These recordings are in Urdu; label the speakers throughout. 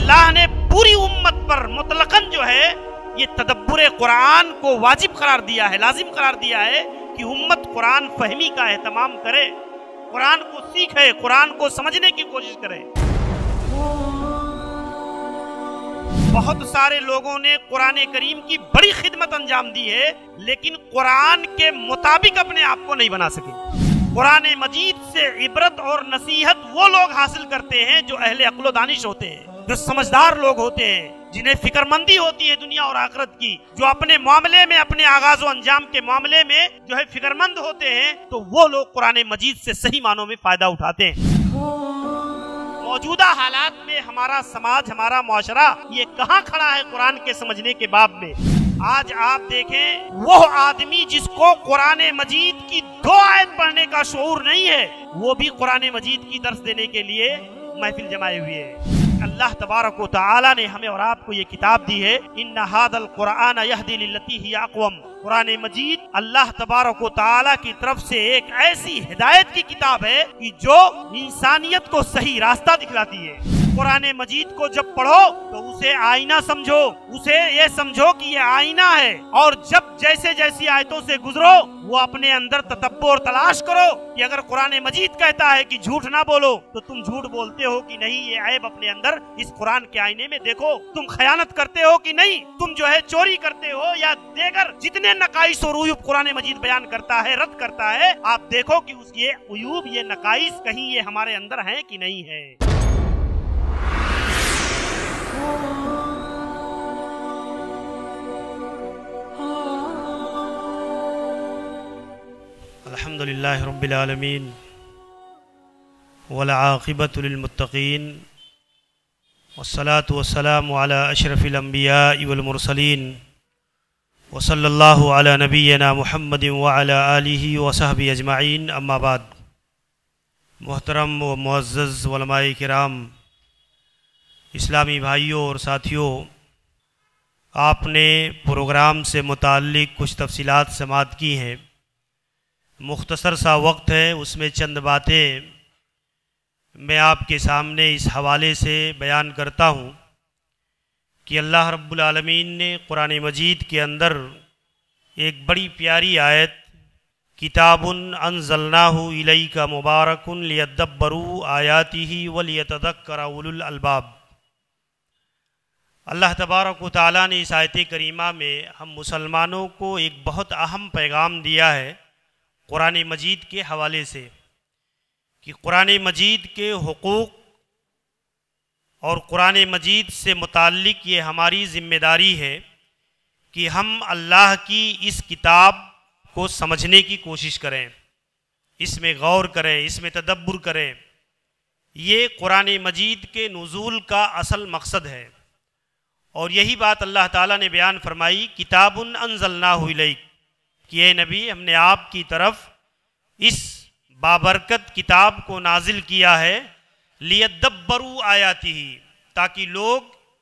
Speaker 1: اللہ نے پوری امت پر مطلقاً جو ہے یہ تدبر قرآن کو واجب قرار دیا ہے، لازم قرار دیا ہے کہ امت قرآن فہمی کا اہتمام کرے، قرآن کو سیکھے، قرآن کو سمجھنے کی کوشش کرے۔ بہت سارے لوگوں نے قرآن کریم کی بڑی خدمت انجام دی ہے، لیکن قرآن کے مطابق اپنے آپ کو نہیں بنا سکے۔ قرآن مجید سے عبرت اور نصیحت وہ لوگ حاصل کرتے ہیں جو اہل عقل و دانش ہوتے ہیں، جو سمجھدار لوگ ہوتے ہیں، جنہیں فکر مندی ہوتی ہے دنیا اور آخرت کی، جو اپنے معاملے میں، اپنے آغاز و انجام کے معاملے میں جو ہے فکر مند ہوتے ہیں، تو وہ لوگ قرآن مجید سے صحیح معنوں میں فائدہ اٹھاتے ہیں۔ موجودہ حالات میں ہمارا سماج، ہمارا معاشرہ یہ کہاں کھڑا ہے قرآن کے سمجھنے کے باب میں؟ آج آپ دیکھیں، وہ آدمی جس کو قرآن مجید کی 2 آیت پڑھنے کا شعور نہیں ہے، وہ بھی قرآن مجید کی درس دینے کے لیے محفل جمائے ہوئے ہے۔ اللہ تبارک و تعالی نے ہمیں اور آپ کو یہ کتاب دی ہے، ان ھذا القرآن یہدی للتی ہی اقوم۔ قرآن مجید اللہ تبارک و تعالی کی طرف سے ایک ایسی ہدایت کی کتاب ہے کہ جو انسانیت کو صحیح راستہ دکھلاتی ہے۔ قرآن مجید کو جب پڑھو تو اسے آئینہ سمجھو، اسے یہ سمجھو کہ یہ آئینہ ہے، اور جب جیسے جیسی آیتوں سے گزرو وہ اپنے اندر تتبع اور تلاش کرو کہ اگر قرآن مجید کہتا ہے کہ جھوٹ نہ بولو تو تم جھوٹ بولتے ہو کہ نہیں، یہ عیب اپنے اندر اس قرآن کے آئینے میں دیکھو۔ تم خیانت کرتے ہو کہ نہیں، تم جو ہے چوری کرتے ہو یا دیگر جتنے نقائص اور عیوب قرآن مجید بیان کرتا ہے، رد کرتا ہے، آپ دیکھو کہ اس یہ عیوب، یہ نقائص کہیں یہ ہمارے اندر ہیں کہ نہیں ہے۔ الحمدللہ رب العالمین والعاقبۃ للمتقین والصلاة والسلام علی اشرف الانبیاء والمرسلین وصلی اللہ علی نبینا محمد وعلی آلہ وصحبہ اجمعین، اما بعد۔ محترم و معزز علماء کرام، اسلامی بھائیوں اور ساتھیوں، آپ نے پروگرام سے متعلق کچھ تفصیلات سماعت کی ہیں۔ مختصر سا وقت ہے، اس میں چند باتیں میں آپ کے سامنے اس حوالے سے بیان کرتا ہوں کہ اللہ رب العالمین نے قرآن مجید کے اندر ایک بڑی پیاری آیت، کتاب انزلناہ الیک مبارک لیدبروا آیاتہ ولیتذکر اولو الالباب، اللہ تبارک و تعالیٰ نے اس آیت کریمہ میں ہم مسلمانوں کو ایک بہت اہم پیغام دیا ہے قرآن مجید کے حوالے سے، کہ قرآن مجید کے حقوق اور قرآن مجید سے متعلق یہ ہماری ذمہ داری ہے کہ ہم اللہ کی اس کتاب کو سمجھنے کی کوشش کریں، اس میں غور کریں، اس میں تدبر کریں۔ یہ قرآن مجید کے نزول کا اصل مقصد ہے، اور یہی بات اللہ تعالیٰ نے بیان فرمائی، کتاب انزلناہ الیک، کہ اے نبی، ہم نے آپ کی طرف اس بابرکت کتاب کو نازل کیا ہے، لیدبروا آیاتہ، تاکہ لوگ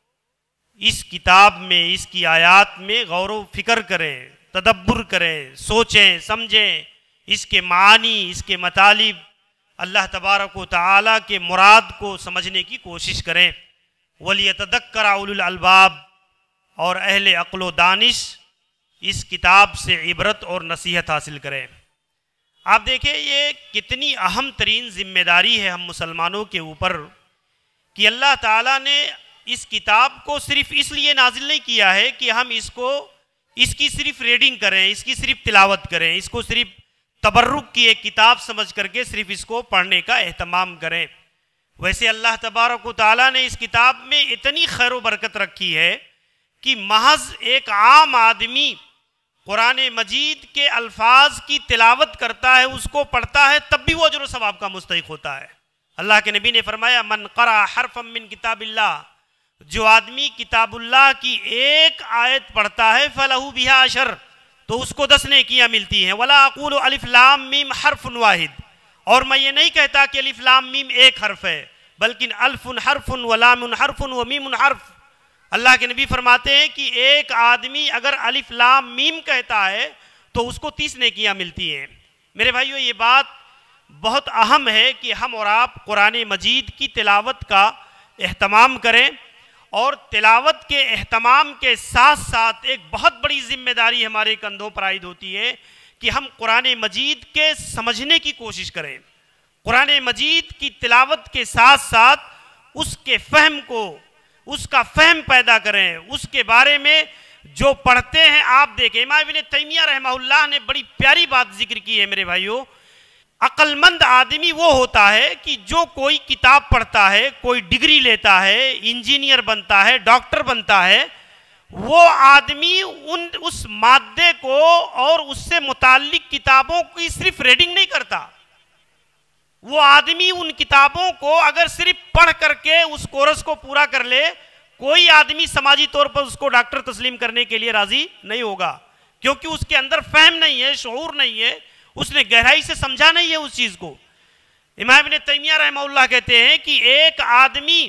Speaker 1: اس کتاب میں، اس کی آیات میں غور و فکر کریں، تدبر کریں، سوچیں، سمجھیں، اس کے معانی، اس کے مطالب، اللہ تبارک و تعالیٰ کے مراد کو سمجھنے کی کوشش کریں۔ وَلْيَتَذَكَّرَ أُولُو الْأَلْبَابِ، اور اہل عقل و دانش اس کتاب سے عبرت اور نصیحت حاصل کریں۔ آپ دیکھیں یہ کتنی اہم ترین ذمہ داری ہے ہم مسلمانوں کے اوپر، کہ اللہ تعالیٰ نے اس کتاب کو صرف اس لیے نازل نہیں کیا ہے کہ ہم اس کی صرف ریڈنگ کریں، اس کی صرف تلاوت کریں، اس کو صرف تبرک کی ایک کتاب سمجھ کر کے صرف اس کو پڑھنے کا اہتمام کریں۔ ویسے اللہ تبارک و تعالیٰ نے اس کتاب میں اتنی خیر و برکت رکھی ہے کہ محض ایک عام آدمی قرآن مجید کے الفاظ کی تلاوت کرتا ہے، اس کو پڑھتا ہے، تب بھی وہ اجر و ثواب کا مستحق ہوتا ہے۔ اللہ کے نبی نے فرمایا، من قرأ حرفا من کتاب اللہ، جو آدمی کتاب اللہ کی ایک آیت پڑھتا ہے، فلہ بہا عشر، تو اس کو 10 نیکیاں ملتی ہیں۔ ولا اقول الف لام میم حرف واحد، اور میں یہ نہیں کہتا کہ الف لام میم ایک حرف ہے، بلکہ الف حرف و لام حرف و میم حرف۔ اللہ کے نبی فرماتے ہیں کہ ایک آدمی اگر الف لام میم کہتا ہے تو اس کو 30 نیکیاں ملتی ہیں۔ میرے بھائیو، یہ بات بہت اہم ہے کہ ہم اور آپ قرآن مجید کی تلاوت کا اہتمام کریں، اور تلاوت کے اہتمام کے ساتھ ساتھ ایک بہت بڑی ذمہ داری ہمارے کندھوں پر عائد ہوتی ہے کہ ہم قرآن مجید کے سمجھنے کی کوشش کریں، قرآن مجید کی تلاوت کے ساتھ ساتھ اس کے فہم کو، اس کا فہم پیدا کریں، اس کے بارے میں جو پڑھتے ہیں. آپ دیکھیں امام ابن تیمیہ رحمہ اللہ نے بڑی پیاری بات ذکر کی ہے میرے بھائیوں. عقل مند آدمی وہ ہوتا ہے کہ جو کوئی کتاب پڑھتا ہے، کوئی ڈگری لیتا ہے، انجینئر بنتا ہے، ڈاکٹر بنتا ہے، وہ آدمی اس مادے کو اور اس سے متعلق کتابوں کی صرف ریڈنگ نہیں کرتا. وہ آدمی ان کتابوں کو اگر صرف پڑھ کر کے اس کورس کو پورا کر لے، کوئی آدمی سماجی طور پر اس کو ڈاکٹر تسلیم کرنے کے لیے راضی نہیں ہوگا، کیونکہ اس کے اندر فہم نہیں ہے، شعور نہیں ہے، اس نے گہرائی سے سمجھا نہیں ہے اس چیز کو. امام ابن تیمیہ رحمہ اللہ کہتے ہیں کہ ایک آدمی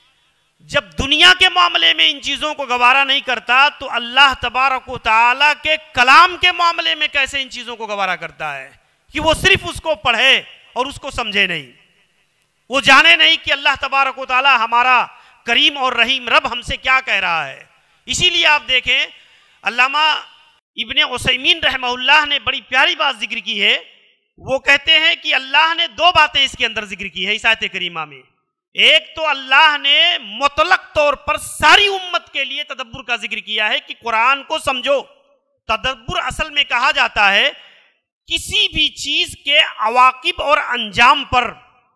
Speaker 1: جب دنیا کے معاملے میں ان چیزوں کو گوارا نہیں کرتا تو اللہ تبارک و تعالیٰ کے کلام کے معاملے میں کیسے ان چیزوں کو گوارا کرتا ہے کہ وہ صرف اس کو پڑھے اور اس کو سمجھے نہیں، وہ جانے نہیں کہ اللہ تبارک و تعالیٰ ہمارا کریم اور رحیم رب ہم سے کیا کہہ رہا ہے. اسی لیے آپ دیکھیں علامہ ابن عثیمین رحمہ اللہ نے بڑی پیاری بات ذکر کی ہے. وہ کہتے ہیں کہ اللہ نے دو باتیں اس کے اندر ذکر کی ہے اس آیت کریمہ میں. ایک تو اللہ نے مطلق طور پر ساری امت کے لیے تدبر کا ذکر کیا ہے کہ قرآن کو سمجھو. تدبر اصل میں کہا جاتا ہے کسی بھی چیز کے عواقب اور انجام پر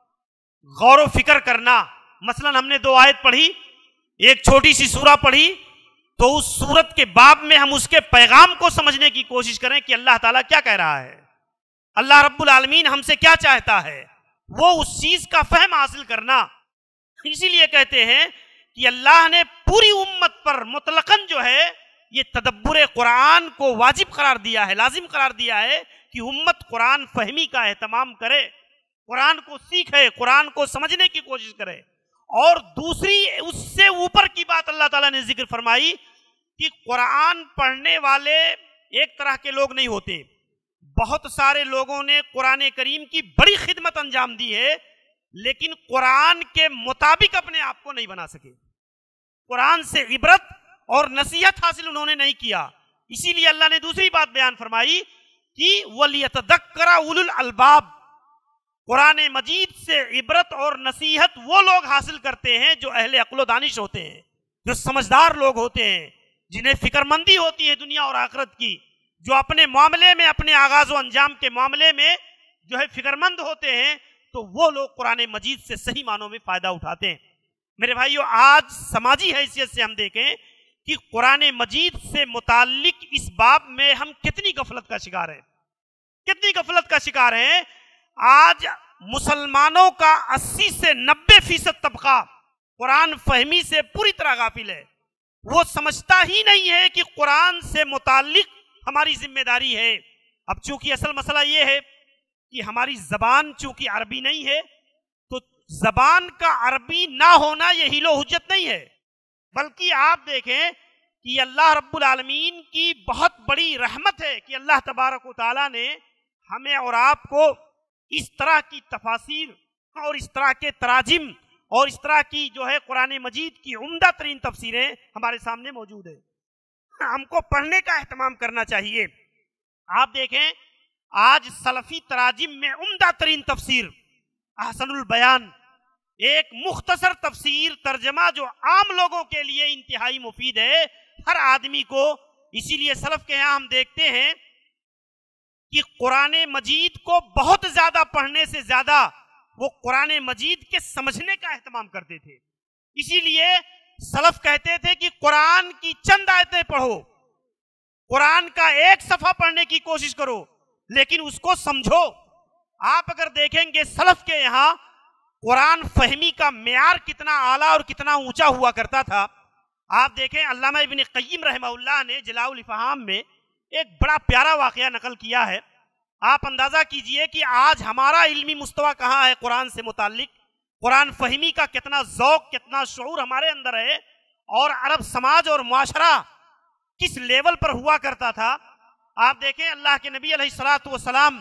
Speaker 1: غور و فکر کرنا. مثلا ہم نے دو آیت پڑھی، ایک چھوٹی سی سورہ پڑھی، تو اس سورت کے باب میں ہم اس کے پیغام کو سمجھنے کی کوشش کریں کہ اللہ تعالیٰ کیا کہہ رہا ہے، اللہ رب العالمین ہم سے کیا چاہتا ہے، وہ اس چیز کا فہم حاصل کرنا. اسی لیے کہتے ہیں کہ اللہ نے پوری امت پر مطلقاً جو ہے یہ تدبر قرآن کو واجب قرار دیا ہے، لازم قرار دیا ہے کہ امت قرآن فہمی کا اہتمام کرے، قرآن کو سیکھے، قرآن کو سمجھنے کی کوشش کرے. اور دوسری اس سے اوپر کی بات اللہ تعالیٰ نے ذکر فرمائی کہ قرآن پڑھنے والے ایک طرح کے لوگ نہیں ہوتے. بہت سارے لوگوں نے قرآن کریم کی بڑی خدمت انجام دی ہے لیکن قرآن کے مطابق اپنے آپ کو نہیں بنا سکے، قرآن سے عبرت اور نصیحت حاصل انہوں نے نہیں کیا. اسی لیے اللہ نے دوسری بات بیان فرمائی کہ وَلْيَتَذَكَّرَ أُولُو الْأَلْبَابِ، قرآن مجید سے عبرت اور نصیحت وہ لوگ حاصل کرتے ہیں جو اہل عقل و دانش ہوتے ہیں، جو سمجھدار لوگ ہوتے ہیں، جنہیں فکر مندی ہوتی ہے دنیا اور آخرت کی، جو اپنے معاملے میں، اپنے آغاز و انجام کے معاملے میں جو ہے فکر مند ہوتے ہیں، تو وہ لوگ قرآن مجید سے صحیح معنوں میں فائدہ اٹھاتے ہیں. میرے بھائیو، آج سماجی حیثیت سے ہم دیکھیں کہ قرآن مجید سے متعلق اس باب میں ہم کتنی غفلت کا شکار ہیں، کتنی غفلت کا شکار ہیں. آج مسلمانوں کا 80 سے 90% طبقہ قرآن فہمی سے پوری طرح غافل ہے. وہ سمجھتا ہی نہیں ہے کہ قرآن سے متعلق ہماری ذمہ داری ہے. اب چونکہ اصل مسئلہ یہ ہے کہ ہماری زبان چونکہ عربی نہیں ہے تو زبان کا عربی نہ ہونا یہ حیل و حجت نہیں ہے، بلکہ آپ دیکھیں کہ اللہ رب العالمین کی بہت بڑی رحمت ہے کہ اللہ تبارک و تعالیٰ نے ہمیں اور آپ کو اس طرح کی تفاسیر اور اس طرح کے تراجم اور اس طرح کی جو ہے قرآن مجید کی عمدہ ترین تفسیریں ہمارے سامنے موجود ہیں. ہم کو پڑھنے کا اہتمام کرنا چاہیے. آپ دیکھیں آج سلفی تراجم میں عمدہ ترین تفسیر احسن البیان، ایک مختصر تفسیر ترجمہ جو عام لوگوں کے لیے انتہائی مفید ہے، ہر آدمی کو. اسی لیے سلف کے یہاں ہم دیکھتے ہیں کہ قرآن مجید کو بہت زیادہ پڑھنے سے زیادہ وہ قرآن مجید کے سمجھنے کا اہتمام کرتے تھے. اسی لیے سلف کہتے تھے کہ قرآن کی چند آیتیں پڑھو، قرآن کا ایک صفحہ پڑھنے کی کوشش کرو لیکن اس کو سمجھو. آپ اگر دیکھیں گے سلف کے یہاں قرآن فہمی کا معیار کتنا اعلیٰ اور کتنا اونچا ہوا کرتا تھا. آپ دیکھیں علامہ ابن قیم رحمہ اللہ نے جلاء الافہام میں ایک بڑا پیارا واقعہ نقل کیا ہے. آپ اندازہ کیجئے کہ آج ہمارا علمی مستویٰ کہاں ہے قرآن سے متعلق، قرآن فہمی کا کتنا ذوق، کتنا شعور ہمارے اندر ہے، اور عرب سماج اور معاشرہ کس لیول پر ہوا کرتا تھا. آپ دیکھیں اللہ کے نبی علیہ الصلوۃ والسلام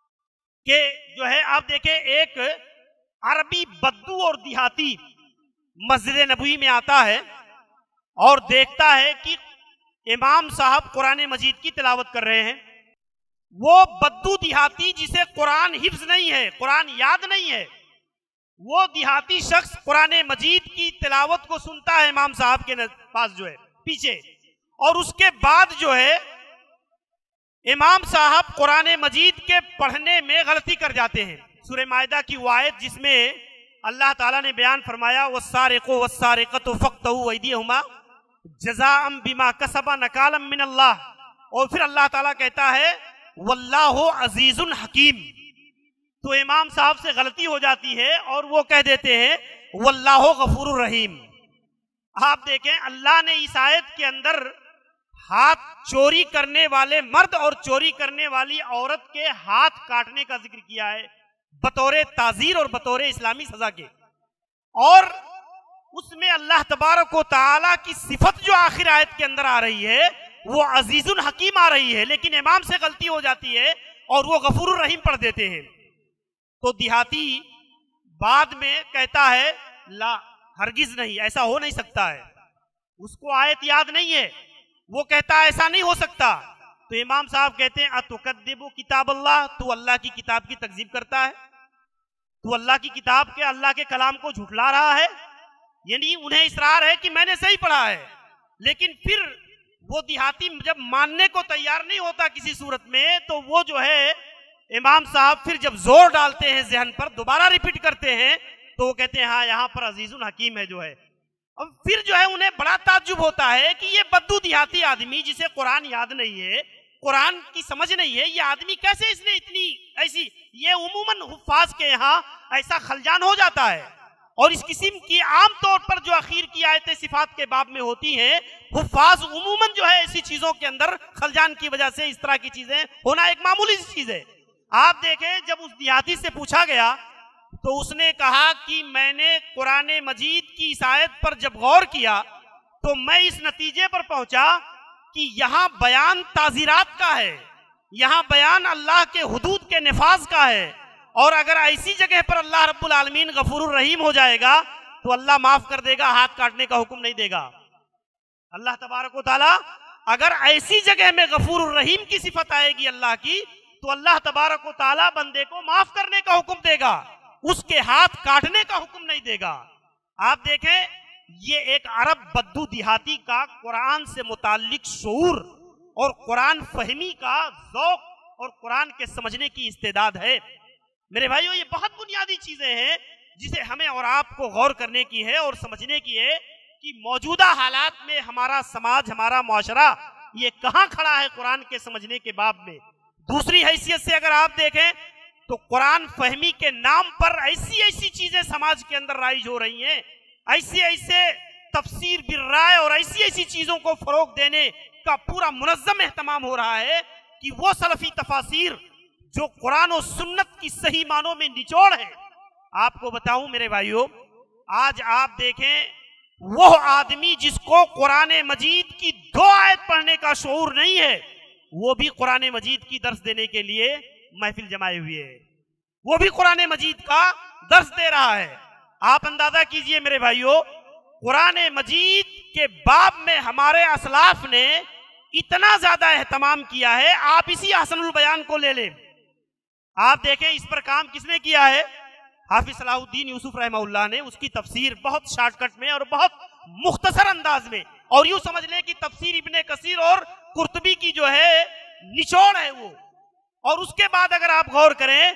Speaker 1: کہ جو ہے آپ دیکھیں ایک عربی بدو اور دیہاتی مسجد نبوی میں آتا ہے اور دیکھتا ہے کہ امام صاحب قرآن مجید کی تلاوت کر رہے ہیں، وہ بدو دیہاتی جسے قرآن حفظ نہیں ہے، قرآن یاد نہیں ہے، وہ دیہاتی شخص قرآن مجید کی تلاوت کو سنتا ہے امام صاحب کے پاس جو ہے پیچھے، اور اس کے بعد جو ہے امام صاحب قرآن مجید کے پڑھنے میں غلطی کر جاتے ہیں۔ سورہ مائدہ کی وہ آیت جس میں اللہ تعالیٰ نے بیان فرمایا وَالسَّارِقُ وَالسَّارِقَةُ فَاقْطَعُوا أَيْدِيَهُمَا جَزَاءً بِمَا كَسَبَا نَكَالًا مِّنَ اللَّهِ، اور پھر اللہ تعالیٰ کہتا ہے وَاللَّهُ عَزِيزٌ حَكِيمٌ۔ تو امام صاحب سے غلطی ہو جاتی ہے اور وہ کہہ دیتے ہیں وَاللَّهُ غَفُورٌ رَحِيمٌ۔ آپ دیکھیں اللہ نے اس آیت کے اندر ہاتھ چوری کرنے والے مرد اور چوری کرنے والی عورت کے ہاتھ کاٹنے کا ذکر کیا ہے بطور تعزیر اور بطور اسلامی سزا کے، اور اس میں اللہ تبارک و تعالیٰ کی صفت جو آخر آیت کے اندر آ رہی ہے وہ عزیز الحکیم آ رہی ہے، لیکن امام سے غلطی ہو جاتی ہے اور وہ غفور الرحیم پڑھ دیتے ہیں۔ تو دیہاتی بعد میں کہتا ہے لا، ہرگز نہیں، ایسا ہو نہیں سکتا ہے، اس کو آیت یاد نہیں ہے، وہ کہتا ہے ایسا نہیں ہو سکتا۔ تو امام صاحب کہتے ہیں اتکذب کتاب اللہ، تو اللہ کی کتاب کی تکذیب کرتا ہے، تو اللہ کی کتاب کے، اللہ کے کلام کو جھٹلا رہا ہے، یعنی انہیں اصرار ہے کہ میں نے صحیح پڑھا ہے، لیکن پھر وہ دیہاتی جب ماننے کو تیار نہیں ہوتا کسی صورت میں، تو وہ جو ہے امام صاحب پھر جب زور ڈالتے ہیں ذہن پر، دوبارہ ریپیٹ کرتے ہیں، تو وہ کہتے ہیں ہاں یہاں پر عزیز الحکیم ہے جو ہے۔ اب پھر جو ہے انہیں بڑا تعجب ہوتا ہے کہ یہ بدو دیہاتی آدمی جسے قرآن یاد نہیں ہے، قرآن کی سمجھ نہیں ہے، یہ آدمی کیسے اس نے اتنی ایسی، یہ عموماً حفاظ کے یہاں ایسا خلجان ہو جاتا ہے، اور اس قسم کی عام طور پر جو اخیر کی آیتیں صفات کے باب میں ہوتی ہیں، حفاظ عموماً جو ہے ایسی چیزوں کے اندر خلجان کی وجہ سے اس طرح کی چیزیں ہونا ایک معمولی سی چیز ہے۔ آپ دیکھیں جب اس دیہاتی سے پوچھا گیا تو اس نے کہا کہ میں نے قرآن مجید کی اس آیت پر جب غور کیا تو میں اس نتیجے پر پہنچا کہ یہاں بیان تعزیرات کا ہے، یہاں بیان اللہ کے حدود کے نفاذ کا ہے، اور اگر ایسی جگہ پر اللہ رب العالمین غفور الرحیم ہو جائے گا تو اللہ معاف کر دے گا، ہاتھ کاٹنے کا حکم نہیں دے گا۔ اللہ تبارک و تعالی اگر ایسی جگہ میں غفور الرحیم کی صفت آئے گی اللہ کی، تو اللہ تبارک و تعالی بندے کو معاف کرنے کا حکم دے گا، اس کے ہاتھ کاٹنے کا حکم نہیں دے گا۔ آپ دیکھیں یہ ایک عرب بدو دیہاتی کا قرآن سے متعلق شعور اور قرآن فہمی کا ذوق اور قرآن کے سمجھنے کی استعداد ہے۔ میرے بھائیو یہ بہت بنیادی چیزیں ہیں جسے ہمیں اور آپ کو غور کرنے کی ہے اور سمجھنے کی ہے کہ موجودہ حالات میں ہمارا سماج، ہمارا معاشرہ یہ کہاں کھڑا ہے قرآن کے سمجھنے کے باب میں۔ دوسری حیثیت سے اگر آپ دیکھیں تو قرآن فہمی کے نام پر ایسی ایسی چیزیں سماج کے اندر رائج ہو رہی ہیں، ایسے تفسیر بالرائے اور ایسی چیزوں کو فروغ دینے کا پورا منظم اہتمام ہو رہا ہے کہ وہ سلفی تفاسیر جو قرآن و سنت کی صحیح معنوں میں نچوڑ ہے۔ آپ کو بتاؤں میرے بھائیوں، آج آپ دیکھیں وہ آدمی جس کو قرآن مجید کی 2 آیت پڑھنے کا شعور نہیں ہے، وہ بھی قرآن مجید کی درس دینے کے لیے محفل جمائے ہوئے ہے، وہ بھی قرآن مجید کا درس دے رہا ہے۔ آپ اندازہ کیجئے میرے بھائیوں، قرآن مجید کے باب میں ہمارے اسلاف نے اتنا زیادہ اہتمام کیا ہے، آپ اسی احسن البیان کو لے لیں، آپ دیکھیں اس پر کام کس نے کیا ہے؟ حافظ صلاح الدین یوسف رحمہ اللہ نے اس کی تفسیر بہت شارٹ کٹ میں اور بہت مختصر انداز میں، اور یوں سمجھ لیں کہ تفسیر ابن کثیر اور قرطبی کی جو ہے نچوڑ ہے وہ۔ اور اس کے بعد اگر آپ غور کریں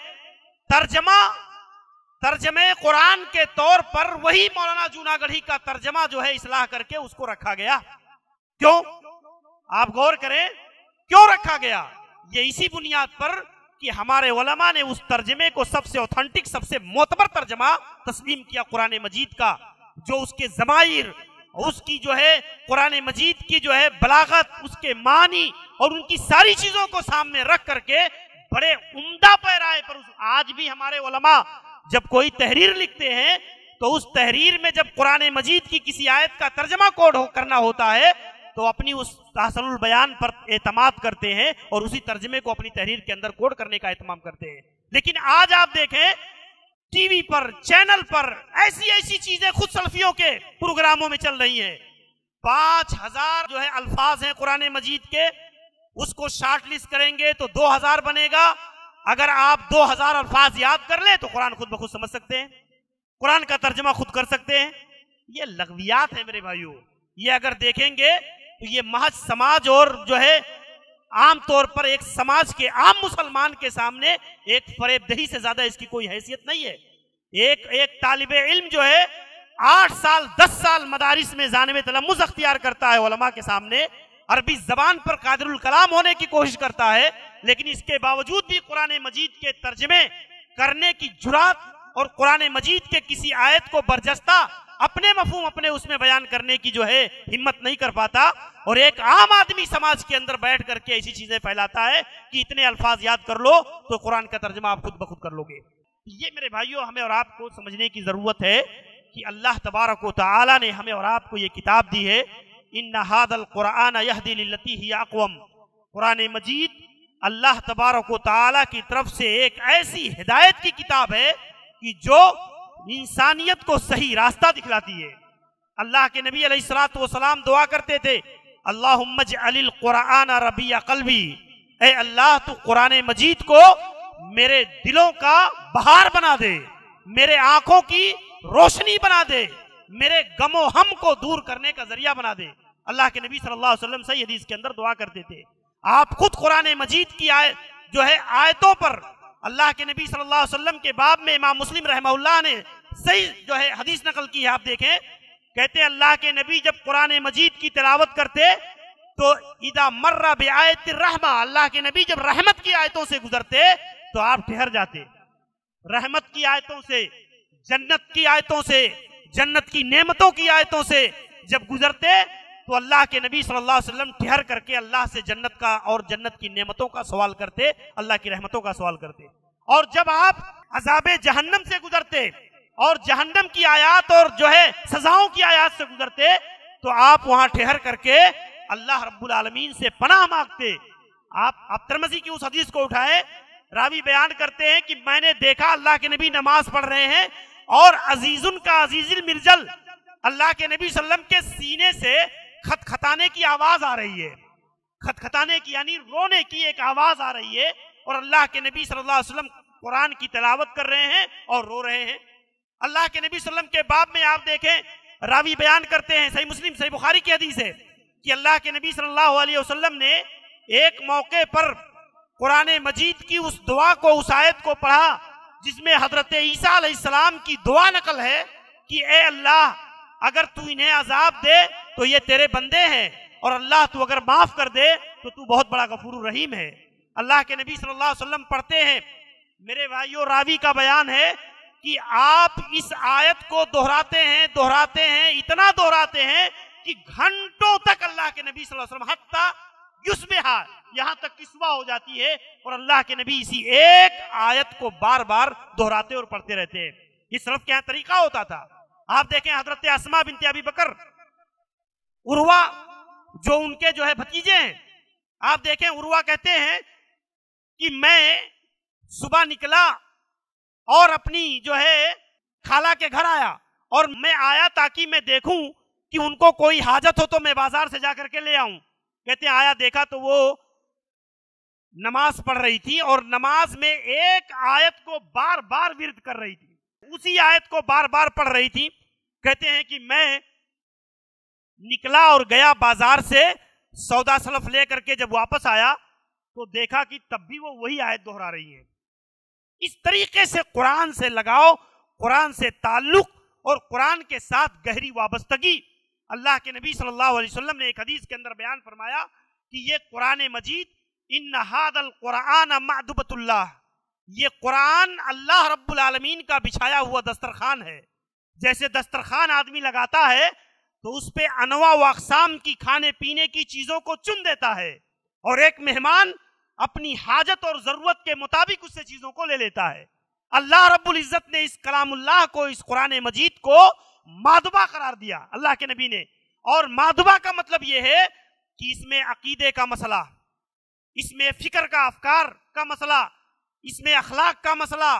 Speaker 1: ترجمہ قرآن کے طور پر وہی مولانا جوناگڑھی کا ترجمہ جو ہے اصلاح کر کے اس کو رکھا گیا۔ کیوں؟ آپ غور کریں کیوں رکھا گیا؟ یہ اسی بنیاد پر کہ ہمارے علماء نے اس ترجمے کو سب سے اوتھنٹک، سب سے معتبر ترجمہ تسلیم کیا قرآن مجید کا، جو اس کے ضمائر، اس کی جو ہے قرآن مجید کی جو ہے بلاغت، اس کے معنی اور ان کی ساری چیزوں کو سامنے رکھ کر کے بڑے عمدہ پیرائے پر آج بھی ہمارے علماء جب کوئی تحریر لکھتے ہیں تو اس تحریر میں جب قرآن مجید کی کسی آیت کا ترجمہ کوڈ کرنا ہوتا ہے تو اپنی اس احسن البیان پر اعتماد کرتے ہیں اور اسی ترجمے کو اپنی تحریر کے اندر کوڈ کرنے کا اہتمام کرتے ہیں۔ لیکن آج آپ دیکھیں ٹی وی پر، چینل پر ایسی ایسی چیزیں خود سلفیوں کے پروگراموں میں چل رہی ہیں. 5000 جو ہے الفاظ ہیں قرآن مجید کے، اس کو شارٹ لسٹ کریں گے تو 2000 بنے گا. اگر آپ 2000 الفاظ یاد کر لیں تو قرآن خود بخود سمجھ سکتے ہیں، قرآن کا ترجمہ خود کر سکتے ہیں. یہ لغویات ہیں میرے بھائیوں. یہ اگر دیکھیں گے تو یہ محض سماج اور جو ہے عام طور پر ایک سماج کے عام مسلمان کے سامنے ایک فریب دہی سے زیادہ اس کی کوئی حیثیت نہیں ہے. ایک طالب علم جو ہے 8 سال 10 سال مدارس میں جانب تلمذ اختیار کرتا ہے علماء کے سامنے، عربی زبان پر قادر الکلام ہونے کی کوشش کرتا ہے، لیکن اس کے باوجود بھی قرآن مجید کے ترجمے کرنے کی جرات اور قرآن مجید کے کسی آیت کو برجستہ اپنے مفہوم اپنے اس میں بیان کرنے کی جو ہے ہمت نہیں کر پاتا، اور ایک عام آدمی سماج کے اندر بیٹھ کر کے ایسی چیزیں پھیلاتا ہے کہ اتنے الفاظ یاد کر لو تو قرآن کا ترجمہ آپ خود بخود کر لو گے. یہ میرے بھائیوں ہمیں اور آپ کو سمجھنے کی ضرورت ہے کہ اللہ تبارک و تعالی نے ہمیں اور آپ کو یہ کتاب دی ہے. ان ھذا القرآن یہدی للتی ہی اقوم. قرآن مجید اللہ تبارک و تعالی کی طرف سے ایک ایسی ہدایت کی کتاب ہے کہ جو انسانیت کو صحیح راستہ دکھلاتی ہے. اللہ کے نبی علیہ الصلوۃ والسلام دعا کرتے تھے اللہم اجعل القرآن ربیع قلبی، اے اللہ تو قرآن مجید کو میرے دلوں کا بہار بنا دے، میرے آنکھوں کی روشنی بنا دے، میرے غم و ہم کو دور کرنے کا ذریعہ بنا دے. اللہ کے نبی صلی اللہ علیہ وسلم صحیح حدیث کے اندر دعا کرتے تھے. آپ خود قرآن مجید کی جو ہے آیتوں پر اللہ کے نبی صلی اللہ علیہ وسلم کے باب میں امام مسلم رحمہ اللہ نے صحیح جو ہے حدیث نقل کی ہے. آپ دیکھیں کہتے اللہ کے نبی جب قرآن مجید کی تلاوت کرتے تو اذا مر بآیت الرحمہ، اللہ کے نبی جب رحمت کی آیتوں سے گزرتے تو آپ ٹھہر جاتے. رحمت کی آیتوں سے، جنت کی آیتوں سے، جنت کی نعمتوں کی آیتوں سے جب گزرتے تو اللہ کے نبی صلی اللہ علیہ وسلم ٹھہر کر کے اللہ سے جنت کا اور جنت کی نعمتوں کا سوال کرتے، اللہ کی رحمتوں کا سوال کرتے. اور جب آپ عذاب جہنم سے گزرتے اور جہنم کی آیات اور جو ہے سزاؤں کی آیات سے گزرتے تو آپ وہاں ٹھہر کر کے اللہ رب العالمین سے پناہ مانگتے. آپ ترمذی کی اس حدیث کو اٹھائے، راوی بیان کرتے ہیں کہ میں نے دیکھا اللہ کے نبی نماز پڑھ رہے ہیں اور عزیزن کا عزیز المرجل، اللہ کے نبی صلی اللہ علیہ وسلم کے سینے سے کھٹکھٹانے کی آواز آ رہی ہے. کھٹکھٹانے کی یعنی رونے کی ایک آواز آ رہی ہے، اور اللہ کے نبی صلی اللہ علیہ وسلم قرآن کی تلاوت کر رہے ہیں اور رو رہے ہیں. اللہ کے نبی صلی اللہ علیہ وسلم کے باب میں آپ دیکھیں راوی بیان کرتے ہیں، صحیح مسلم صحیح بخاری کی حدیث ہے کہ اللہ کے نبی صلی اللہ علیہ وسلم نے ایک موقع پر قرآن مجید کی اس دعا کو، اس آیت کو پڑھا جس میں حضرت عیسیٰ علیہ السلام کی دعا نقل ہے کہ اے اللہ اگر تو انہیں عذاب دے تو یہ تیرے بندے ہیں، اور اللہ تو اگر معاف کر دے تو تو بہت بڑا غفور الرحیم ہے. اللہ کے نبی صلی اللہ علیہ وسلم پڑھتے ہیں، میرے بھائیوں راوی کا بیان ہے کہ آپ اس آیت کو دہراتے ہیں اتنا دہراتے ہیں کہ گھنٹوں تک اللہ کے نبی صلی اللہ علیہ وسلم حتیٰ یصبح، یہاں تک کسوہ ہو جاتی ہے اور اللہ کے نبی اسی ایک آیت کو بار بار دہراتے اور پڑھتے رہتے ہیں. یہ سلف کے یہاں طریقہ ہوتا تھا. آپ دیکھیں حضرت اسماء بنت ابی بکر، عروہ جو ان کے جو ہے بھتیجے ہیں، آپ دیکھیں عروہ کہتے ہیں کہ میں صبح نکلا اور اپنی جو ہے خالہ کے گھر آیا، اور میں آیا تاکہ میں دیکھوں کہ ان کو کوئی حاجت ہو تو میں بازار سے جا کر کے لے آؤں. کہتے ہیں آیا دیکھا تو وہ نماز پڑھ رہی تھی اور نماز میں ایک آیت کو بار بار ورد کر رہی تھی، اسی آیت کو بار بار پڑھ رہی تھی. کہتے ہیں کہ میں نکلا اور گیا بازار سے سودا سلف لے کر کے جب واپس آیا تو دیکھا کہ تب بھی وہ وہی آیت دہرا رہی ہیں. اس طریقے سے قرآن سے لگاؤ، قرآن سے تعلق اور قرآن کے ساتھ گہری وابستگی. اللہ کے نبی صلی اللہ علیہ وسلم نے ایک حدیث کے اندر بیان فرمایا کہ یہ قرآن مجید ان ھذا القرآن معدبۃ اللہ، یہ قرآن اللہ رب العالمین کا بچھایا ہوا دسترخوان ہے. جیسے دسترخوان آدمی لگاتا ہے تو اس پہ انواع و اقسام کی کھانے پینے کی چیزوں کو چن دیتا ہے، اور ایک مہمان اپنی حاجت اور ضرورت کے مطابق اس سے چیزوں کو لے لیتا ہے. اللہ رب العزت نے اس کلام اللہ کو، اس قرآن مجید کو مادبہ قرار دیا اللہ کے نبی نے. اور مادبہ کا مطلب یہ ہے کہ اس میں عقیدے کا مسئلہ، اس میں فکر کا، افکار کا مسئلہ، اس میں اخلاق کا مسئلہ،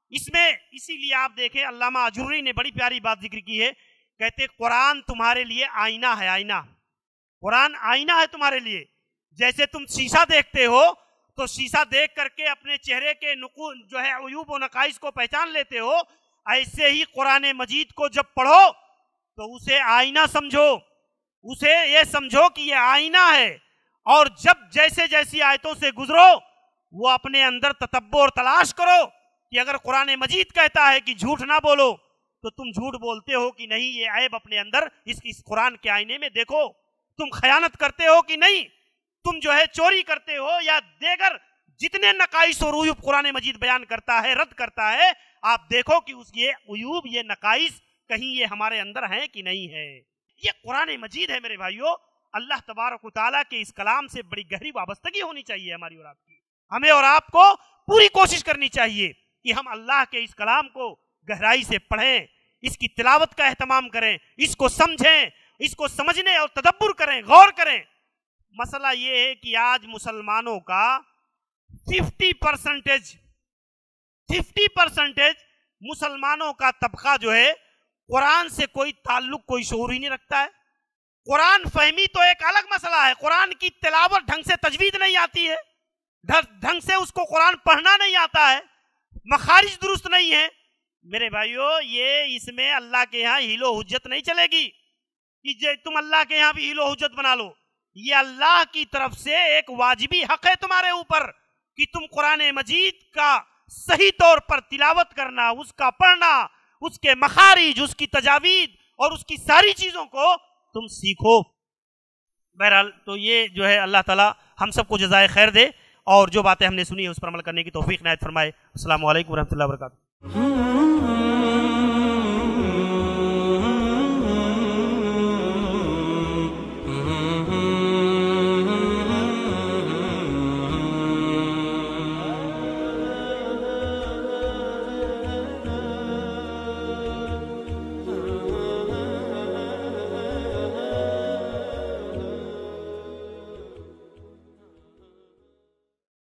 Speaker 1: اس میں اسی لیے آپ دیکھیں علامہ اجروری نے بڑی پیاری بات ذکر کی ہے، کہتے قرآن تمہارے لیے آئینہ ہے، آئینہ، قرآن آئینہ ہے تمہارے لیے. جیسے تم شیشہ دیکھتے ہو تو شیشہ دیکھ کر کے اپنے چہرے کے جو ہے عیوب و نقائص کو پہچان لیتے ہو، ایسے ہی قرآن مجید کو جب پڑھو تو اسے آئینہ سمجھو، اسے یہ سمجھو کہ یہ آئینہ ہے، اور جب جیسے جیسی آیتوں سے گزرو وہ اپنے اندر تتبع اور تلاش کرو کہ اگر قرآن مجید کہتا ہے کہ جھوٹ نہ بولو تو تم جھوٹ بولتے ہو کہ نہیں، یہ عیب اپنے اندر اس قرآن کے آئینے میں دیکھو. تم خیانت کرتے ہو کہ نہیں، تم جو ہے چوری کرتے ہو یا دیگر جتنے نقائص اور عیوب قرآن مجید بیان کرتا ہے، رد کرتا ہے، آپ دیکھو کہ اس یہ عیوب، یہ نقائص کہیں یہ ہمارے اندر ہیں کہ نہیں ہے. یہ قرآن مجید ہے میرے بھائیوں. اللہ تبارک و تعالیٰ کے اس کلام سے بڑی گہری وابستگی ہونی چاہیے ہماری اور آپ کی. ہمیں اور آپ کو پوری کوشش کرنی چاہیے کہ ہم اللہ کے اس کلام کو گہرائی سے پڑھیں، اس کی تلاوت کا اہتمام کریں، اس کو سمجھیں، اس کو سمجھنے اور تدبر کریں، غور کریں. مسئلہ یہ ہے کہ آج مسلمانوں کا 50% مسلمانوں کا طبقہ جو ہے قرآن سے کوئی تعلق، کوئی شعور ہی نہیں رکھتا ہے. قرآن فہمی تو ایک الگ مسئلہ ہے، قرآن کی تلاوت ڈھنگ سے تجوید نہیں آتی ہے، ڈھنگ سے اس کو قرآن پڑھنا نہیں آتا ہے، مخارج درست نہیں ہے. میرے بھائیو، یہ اس میں اللہ کے ہاں ہیل و حجت نہیں چلے گی کہ تم اللہ کے ہاں بھی ہیل و حجت بنا لو. یہ اللہ کی طرف سے ایک واجبی حق ہے تمہارے اوپر کہ تم قرآن مجید کا صحیح طور پر تلاوت کرنا، اس کا پڑھنا، اس کے مخارج، اس کی تجاوید اور اس کی ساری چیزوں کو تم سیکھو. بہرحال تو یہ جو ہے اللہ تعالی ہم سب کو جزائے خیر دے، اور جو باتیں ہم نے سنی ہے اس پر عمل کرنے کی توفیق عنایت فرمائے. السلام علیکم ورحمۃ اللہ وبرکاتہ.